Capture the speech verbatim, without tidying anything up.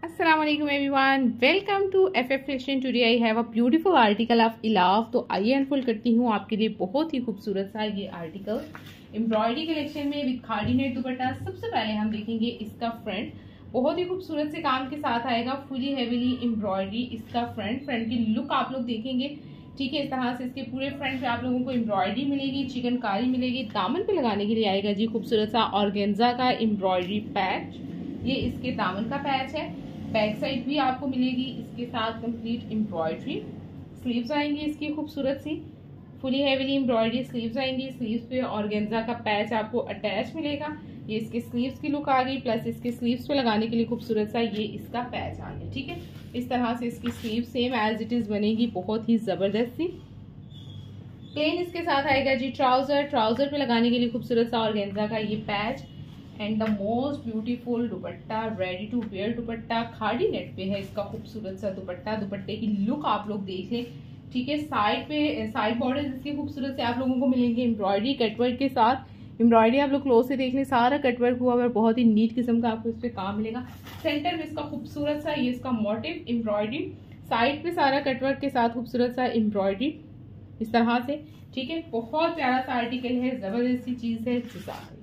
अस्सलाम वालेकुम everyone, welcome to F F fashion. Today I have a beautiful article of Elaf. तो आइए unfold करती हूँ आपके लिए बहुत ही खूबसूरत सा ये आर्टिकल एम्ब्रॉयडरी कलेक्शन में विद खाड़ी नेट दुपट्टा। सबसे पहले हम देखेंगे इसका फ्रंट, बहुत ही खूबसूरत से काम के साथ आएगा, फुली हेवीली एम्ब्रॉयडरी। इसका फ्रंट फ्रंट की लुक आप लोग देखेंगे, ठीक है। इस तरह से इसके पूरे फ्रंट पे आप लोगों को एम्ब्रॉयडरी मिलेगी, चिकनकारी मिलेगी। दामन पे लगाने के लिए आएगा जी खूबसूरत सा ऑर्गेन्जा का एम्ब्रॉयडरी पैच। ये इसके दामन का पैच है। बैक साइड भी आपको मिलेगी इसके साथ कंप्लीट एम्ब्रॉयडरी। स्लीव्स आएंगी इसकी खूबसूरत सी फुली हेवीली एम्ब्रॉयडरी स्लीव्स आएंगी। स्लीव्स पे ऑर्गेन्जा का पैच आपको अटैच मिलेगा। ये इसके स्लीव्स की लुक आ गई, प्लस इसके स्लीव्स पे लगाने के लिए खूबसूरत सा ये इसका पैच आ गया, ठीक है। इस तरह से इसकी sleeve same as it is बनेगी, बहुत ही जबरदस्त सी। प्लेन इसके साथ आएगा जी ट्राउजर। ट्राउजर पे लगाने के लिए खूबसूरत सा ऑर्गेन्जा का ये patch and the most beautiful dupatta, ready to wear dupatta. खाड़ी नेट पे है इसका खूबसूरत सा दुपट्टा। दुपट्टे की लुक आप लोग देख लें, ठीक है। साइड पे साइड बॉर्डर इसके खूबसूरत से आप लोगों को मिलेंगे एम्ब्रॉयडरी कटवर्क के साथ। एम्ब्रॉयडरी आप लोग क्लोज से देख लें, सारा कटवर्क हुआ है, बहुत ही नीट किस्म का आपको इस पे काम मिलेगा। सेंटर में इसका खूबसूरत सा ये इसका मोटिव एम्ब्रॉयडरी, साइड पे सारा कटवर्क के साथ खूबसूरत सा एम्ब्रॉयडरी इस तरह से, ठीक है। बहुत प्यारा सा आर्टिकल है, जबरदस्ती चीज है।